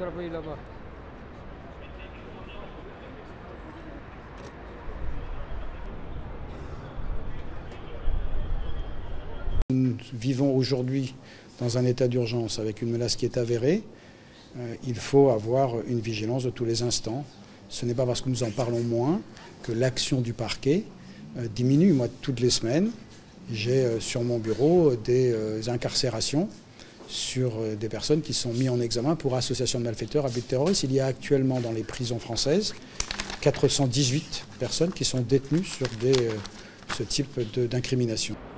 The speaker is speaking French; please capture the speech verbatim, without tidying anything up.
travailler là-bas. Nous vivons aujourd'hui dans un état d'urgence avec une menace qui est avérée. Euh, il faut avoir une vigilance de tous les instants. Ce n'est pas parce que nous en parlons moins que l'action du parquet euh, diminue. Moi, toutes les semaines, j'ai euh, sur mon bureau des euh, incarcérations sur euh, des personnes qui sont mises en examen pour association de malfaiteurs à but terroriste. Il y a actuellement dans les prisons françaises quatre cent dix-huit personnes qui sont détenues sur des, euh, ce type d'incrimination.